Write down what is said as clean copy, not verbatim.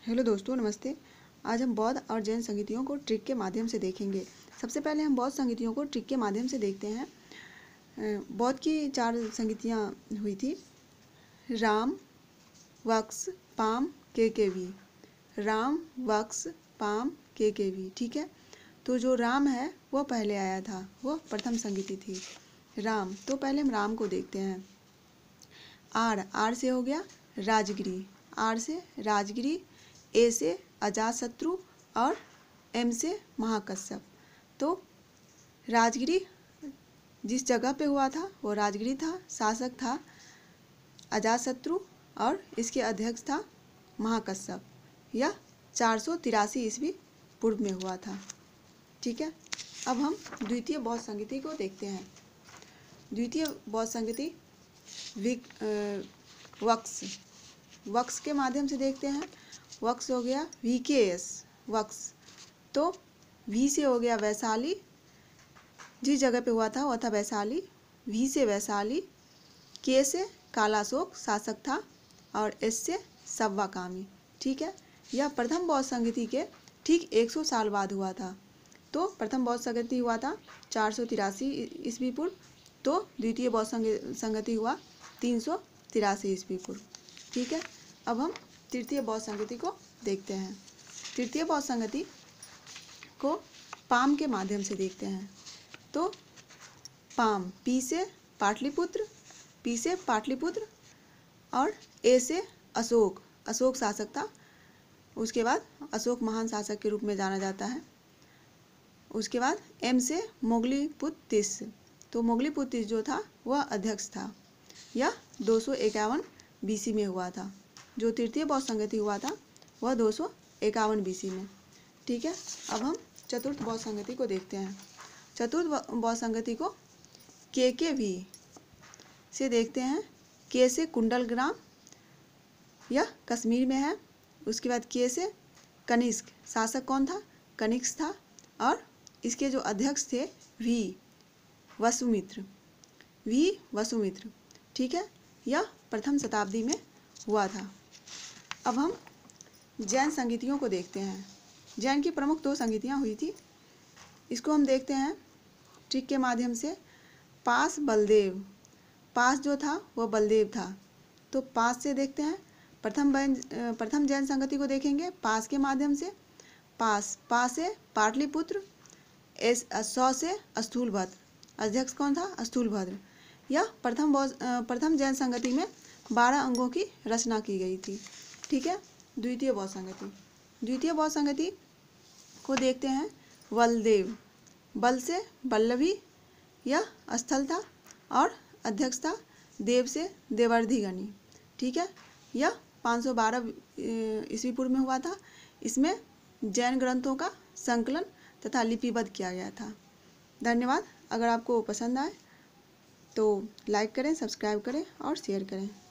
Hello दोस्तों, नमस्ते। आज हम बौद्ध और जैन संगीतियों को ट्रिक के माध्यम से देखेंगे। सबसे पहले हम बौद्ध संगीतियों को ट्रिक के माध्यम से देखते हैं। बौद्ध की 4 संगीतियाँ हुई थी। राम, वक्स, पाम, केकेवी। राम, वक्स, पाम, केकेवी। ठीक है, तो जो राम है वो पहले आया था, वो प्रथम संगीति थी राम। तो पहले हम राम को देखते हैं। आर से हो गया राजगिरी, आर से राजगिरी, ए से अजातशत्रु और एम से महाकश्यप। तो राजगिरी जिस जगह पे हुआ था वो राजगिरी था, शासक था अजातशत्रु और इसके अध्यक्ष था महाकश्यप। यह 483 ईस्वी पूर्व में हुआ था। ठीक है, अब हम द्वितीय बौद्ध संगीति को देखते हैं। द्वितीय बौद्ध संगीति वक्स के माध्यम से देखते हैं। वक्स हो गया VKS वक्स। तो वी से हो गया वैशाली, जिस जगह पे हुआ था वह था वैशाली। वी से वैशाली, के से कालाशोक शासक था और एस से सव्वाकामी। ठीक है, यह प्रथम बौद्ध संगीति के ठीक 100 साल बाद हुआ था। तो प्रथम बौद्ध संगीति हुआ था 483 ईस्वी पूर्व, तो द्वितीय बौद्ध संगीति हुआ 383 ईस्वी पूर्व। ठीक है, अब हम तृतीय बौद्ध संगीति को देखते हैं। तृतीय बौद्ध संगीति को पाम के माध्यम से देखते हैं। तो पाम, पी से पाटलिपुत्र, पी से पाटलिपुत्र और ए से अशोक, अशोक शासक था। उसके बाद अशोक महान शासक के रूप में जाना जाता है। उसके बाद एम से मोगलीपुत्तिस, तो मोगलीपुत्तिस जो था वह अध्यक्ष था। यह 251 BC में हुआ था। जो तृतीय बौद्ध संगीति हुआ था वह 251 BC में। ठीक है, अब हम चतुर्थ बौद्ध संगीति को देखते हैं। चतुर्थ बौद्ध संगीति को केकेवी से देखते हैं। के से कुंडलग्राम, यह कश्मीर में है। उसके बाद के से कनिष्क, शासक कौन था? कनिष्क था। और इसके जो अध्यक्ष थे वी वसुमित्र। ठीक है, यह प्रथम शताब्दी में हुआ था। अब हम जैन संगीतियों को देखते हैं। जैन की प्रमुख 2 संगीतियाँ हुई थी। इसको हम देखते हैं ट्रिक के माध्यम से। पास बलदेव, पास जो था वो बलदेव था, तो पास से देखते हैं। प्रथम जैन संगति को देखेंगे पास के माध्यम से। पास से पाटलिपुत्र, सौ से स्थूलभद्र, अध्यक्ष कौन था? स्थूलभद्र। यह प्रथम जैन संगति में 12 अंगों की रचना की गई थी। ठीक है, द्वितीय बौद्ध संगति को देखते हैं। बलदेव, बल से वल्लभी, यह स्थल था और अध्यक्ष था देव से देवर्धिगणी। ठीक है, यह 512 ईस्वी पूर्व में हुआ था। इसमें जैन ग्रंथों का संकलन तथा लिपिबद्ध किया गया था। धन्यवाद। अगर आपको पसंद आए तो लाइक करें, सब्सक्राइब करें और शेयर करें।